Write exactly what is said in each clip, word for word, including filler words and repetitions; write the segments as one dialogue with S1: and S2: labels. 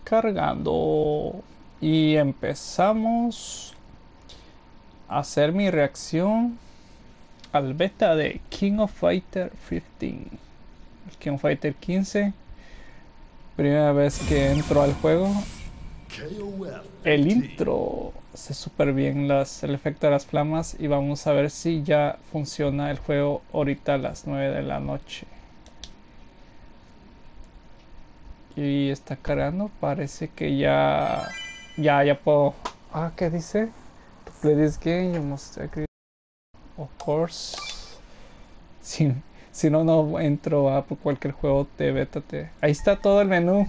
S1: cargando. Y empezamos a hacer mi reacción al beta de King of Fighter quince. King of Fighter quince. Primera vez que entro al juego. El intro se súper bien, las, el efecto de las flamas. Y vamos a ver si ya funciona el juego ahorita a las nueve de la noche. Y está cargando, parece que ya ya ya puedo. Ah, ¿qué dice? To play this game you must agree. Of course. Si, si no, no entro a cualquier juego de beta. Te... Ahí está todo el menú.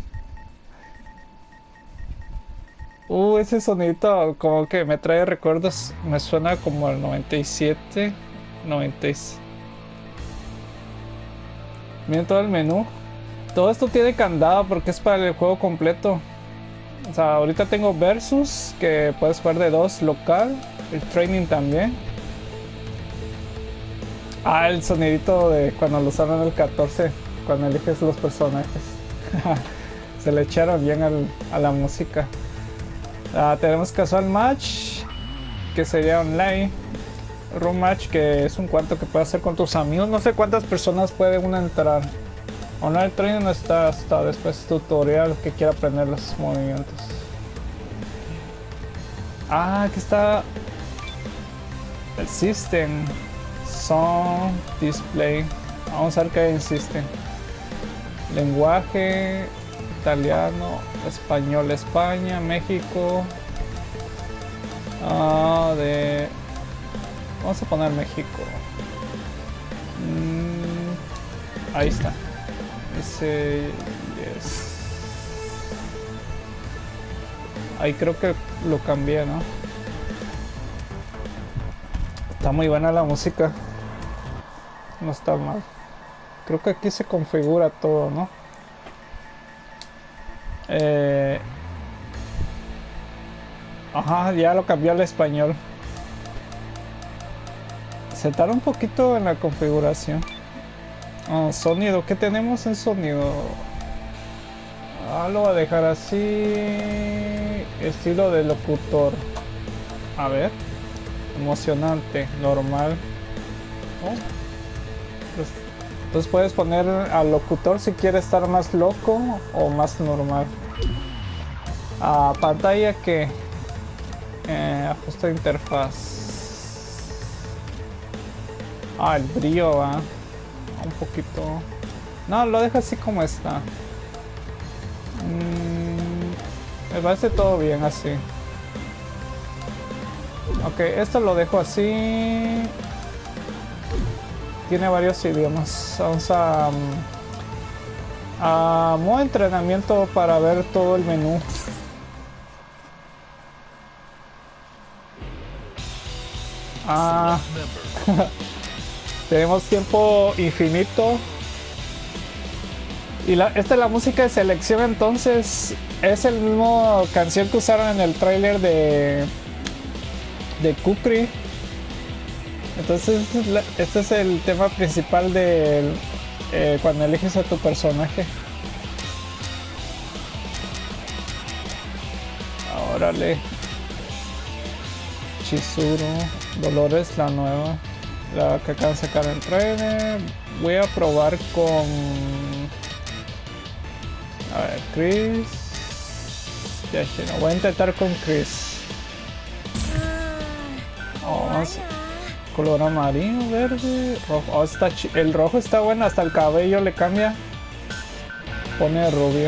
S1: Uh, ese sonidito como que me trae recuerdos. Me suena como al noventa y siete, noventa y seis. Miren todo el menú. Todo esto tiene candado porque es para el juego completo. O sea, ahorita tengo Versus, que puedes jugar de dos local. El Training también. Ah, el sonidito de cuando lo usaron en el catorce, cuando eliges los personajes. Se le echaron bien al, a la música. Ah, tenemos Casual Match, que sería online. Room Match, que es un cuarto que puedes hacer con tus amigos. No sé cuántas personas puede uno entrar. Online Training no está hasta después tutorial que quiera aprender los movimientos. Ah, aquí está el System. Song, Display. Vamos a ver qué hay en System. Lenguaje, italiano, español, España, México. Ah, de... Vamos a poner México. Mm, ahí está. Ese... Yes. Ahí creo que lo cambié, ¿no? Está muy buena la música. No está mal. Creo que aquí se configura todo, ¿no? Eh... Ajá, ya lo cambió al español. Se tarda un poquito en la configuración. Oh, sonido, ¿qué tenemos en sonido? Ah, lo voy a dejar así. Estilo de locutor. A ver. Emocionante, normal. Oh. Pues, entonces puedes poner al locutor si quiere estar más loco o más normal. A pantalla que eh, ajuste de interfaz. Ah, el brillo va un poquito. No, lo deja así como está. Mm, me parece todo bien así. Ok, esto lo dejo así. Tiene varios idiomas. Vamos a, a modo entrenamiento para ver todo el menú. Ah, tenemos tiempo infinito. Y la, esta es la música de selección, entonces es el mismo canción que usaron en el tráiler de de Kukri. Entonces este es el tema principal de eh, cuando eliges a tu personaje. Órale. Chizuru, Dolores, la nueva, la que acaban de sacar en trailer. Voy a probar con, a ver, Chris. Ya, no, voy a intentar con Chris. Oh, vamos. Color amarillo, verde, rojo. Oh, está el rojo está bueno, hasta el cabello le cambia. Pone rubio.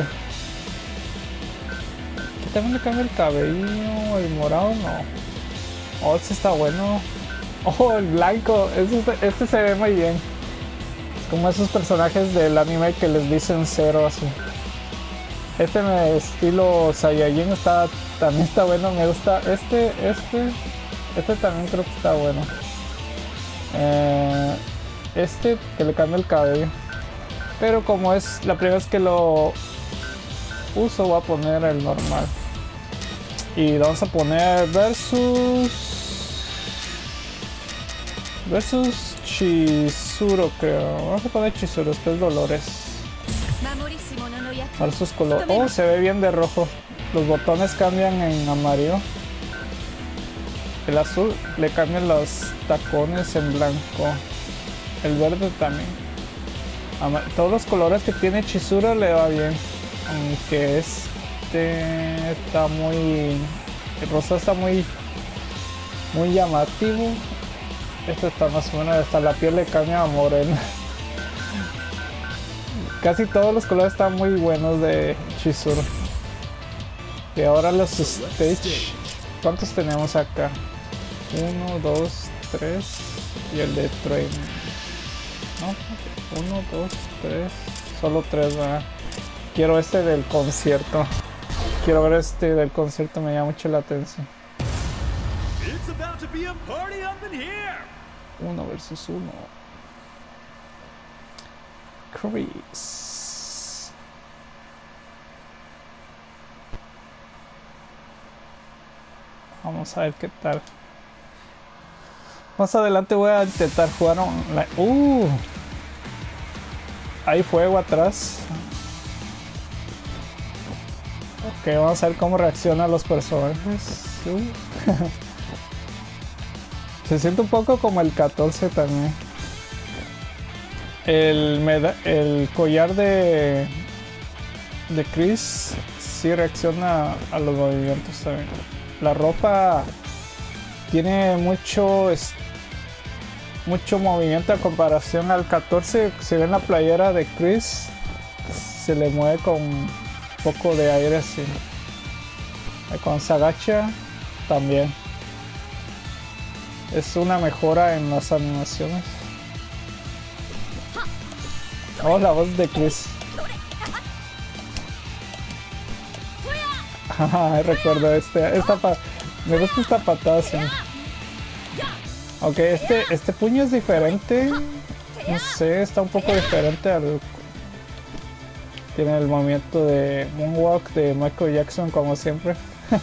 S1: Aquí también le cambia el cabello. El morado no. Oh, este está bueno. Oh, el blanco. Este, este se ve muy bien. Es como esos personajes del anime que les dicen cero así. Este me estilo Saiyajin está, también está bueno. Me gusta este, este. Este también creo que está bueno. Eh, este que le cambia el cabello. Pero como es la primera vez que lo uso, voy a poner el normal. Y vamos a poner versus versus Chizuru, creo. Vamos a poner Chizuru, después Dolores. Falsos colores. Oh, se ve bien de rojo. Los botones cambian en amarillo. El azul le cambian los tacones en blanco. El verde también. Ama Todos los colores que tiene Chizuru le va bien. Aunque este está muy... El rosa está muy... Muy llamativo. Este está más o menos, hasta la piel le cambia a morena. Casi todos los colores están muy buenos de Chizuru. Y ahora los stage. ¿Cuántos tenemos acá? Uno, dos, tres. Y el de Train. No, uno, dos, tres. Solo tres, ¿verdad? Quiero este del concierto. Quiero ver este del concierto, me llama mucho la atención. Uno versus uno. Chris. Vamos a ver qué tal. Más adelante voy a intentar jugar online. Uh, hay fuego atrás. Ok, vamos a ver cómo reaccionan los personajes. Uh. Se siente un poco como el catorce también. El, meda el collar de de Chris sí reacciona a los movimientos también. La ropa tiene mucho mucho movimiento a comparación al catorce. Si ven la playera de Chris, se le mueve con un poco de aire así. Cuando se agacha también. Es una mejora en las animaciones. Oh, la voz de Chris. Recuerdo este. Esta pa me gusta esta patada. Sí. Ok, este, este puño es diferente. No sé, está un poco diferente al... Tiene el movimiento de Moonwalk de Michael Jackson como siempre.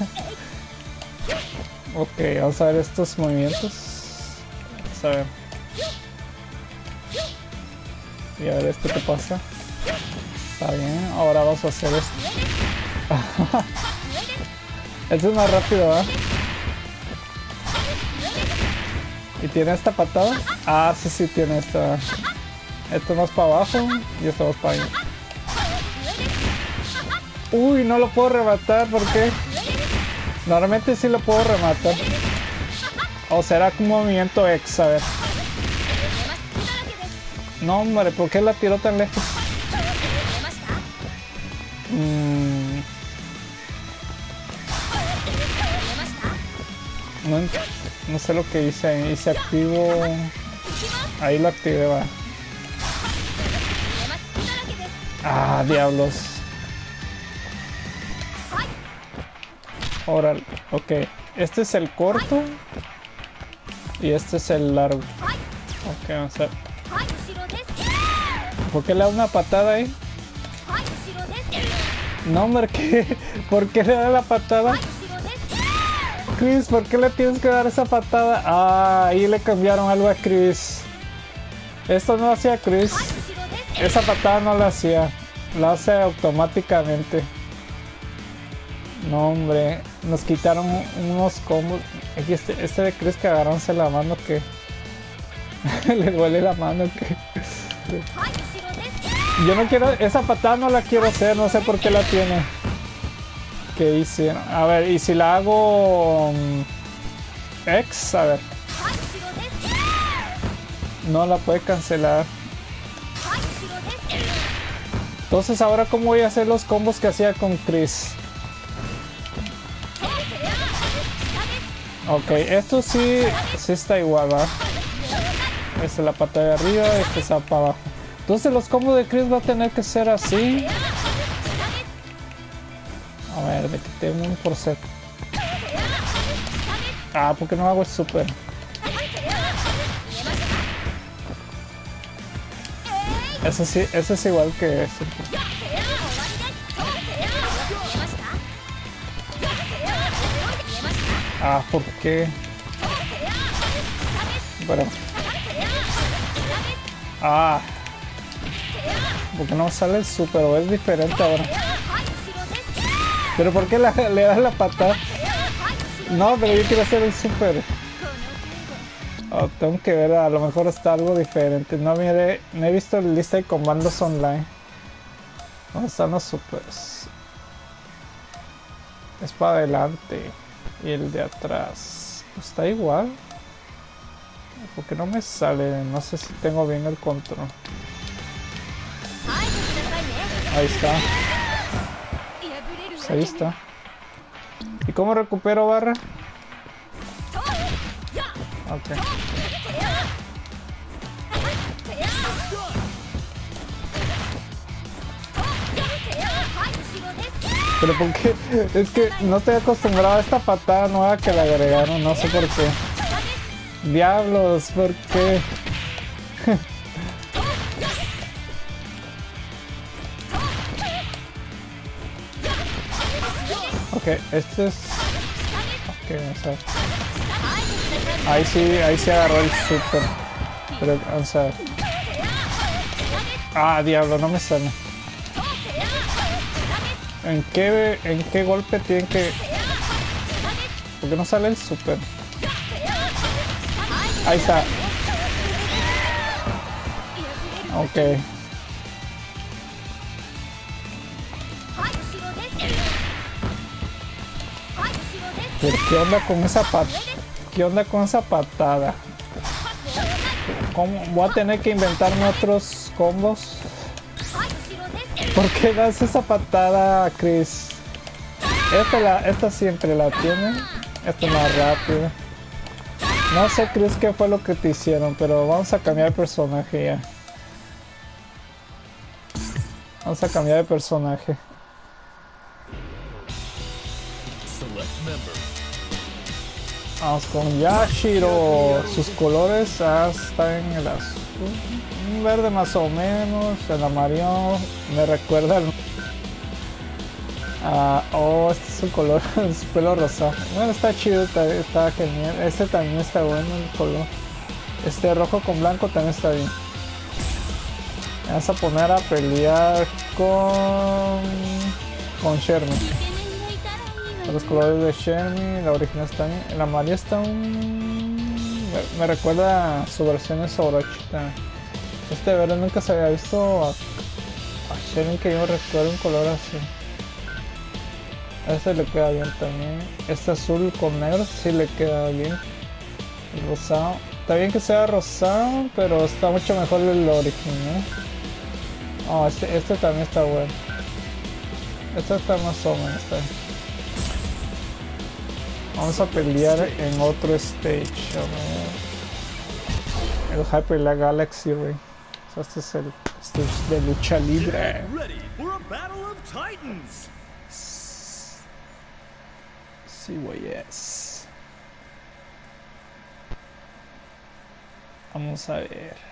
S1: Ok, vamos a ver estos movimientos. Vamos a ver. Y a ver esto qué pasa. Está bien, ahora vamos a hacer esto. Este es más rápido, ¿eh? ¿Y tiene esta patada? Ah, sí, sí, tiene esta. Esto más para abajo y esto más para allá. Uy, no lo puedo rematar, ¿por qué? Normalmente sí lo puedo rematar. O será un movimiento X, a ver. No, hombre, ¿por qué la tiró tan lejos? Mm. No, no sé lo que hice ahí. Hice activo. Ahí lo activé, va. Ah, diablos. Órale, ok. Este es el corto. Y este es el largo. Ok, vamos a ver. ¿Por qué le da una patada ahí? No, hombre, ¿qué? ¿Por qué le da la patada? Chris, ¿por qué le tienes que dar esa patada? Ah, ahí le cambiaron algo a Chris. Esto no hacía Chris. Esa patada no la hacía. La hace automáticamente. No, hombre. Nos quitaron unos combos. Este, este de Chris que agarrándose la mano que... le duele la mano que... Yo no quiero... Esa patada no la quiero hacer. No sé por qué la tiene. ¿Qué hice? A ver, y si la hago... X, a ver. No la puede cancelar. Entonces ahora cómo voy a hacer los combos que hacía con Chris. Ok, esto sí, sí está igual, ¿va? Esta es la pata de arriba, esta está para abajo. Entonces los combos de Chris va a tener que ser así. A ver, me quité un por set. Ah, ¿por qué no hago el super? Ese sí, ese es igual que ese. Ah, ¿por qué? Bueno. Ah. Porque no sale el super o es diferente ahora. Pero ¿por qué la, le das la patada? No, pero yo quiero hacer el super. Oh, tengo que ver, a lo mejor está algo diferente. No, mire, no he visto la lista de comandos online. ¿Dónde están los supers? Es para adelante. Y el de atrás. Pues está igual. Porque no me sale. No sé si tengo bien el control. Ahí está. Pues ahí está. ¿Y cómo recupero barra? Ok. Pero porque es que no estoy acostumbrado a esta patada nueva que le agregaron, no sé por qué. Diablos, ¿por qué? Ok, este es... Ok, vamos a ver. Ahí sí, ahí sí agarró el super. Pero, vamos a ver. Ah, diablo, no me sale. ¿En qué, en qué golpe tienen que...? ¿Por qué no sale el super? Ahí está. Ok. ¿Pero qué onda con esa patada? ¿Qué onda con esa patada? ¿Cómo? Voy a tener que inventarme otros combos. ¿Por qué das esa patada, Chris? Esta, la, esta siempre la tiene. Esta es más rápida. No sé, Chris, qué fue lo que te hicieron, pero vamos a cambiar de personaje ya. Vamos a cambiar de personaje. Vamos con Yashiro. Sus colores ah, están en el azul. Un verde más o menos. El amarillo me recuerda al... Ah, oh, este es el color, su pelo rosado. Bueno, está chido, está, está genial. Este también está bueno, el color. Este rojo con blanco también está bien. Vamos a poner a pelear con... con Shermie. Los colores de Shermie, la original está bien. El amarillo está un... Me, me recuerda a su versión de Orochi también. Este verde nunca se había visto a, a Shermie que yo recuerdo un color así. A este le queda bien también. Este azul con negro sí le queda bien. El rosado. Está bien que sea rosado, pero está mucho mejor el original. Oh, este, este también está bueno. Este está más o menos. Está bien. Vamos a pelear en otro stage. A ver. El Hyper Light Galaxy Ring. Este es el stage de lucha libre. Sí, güeyes. Vamos a ver.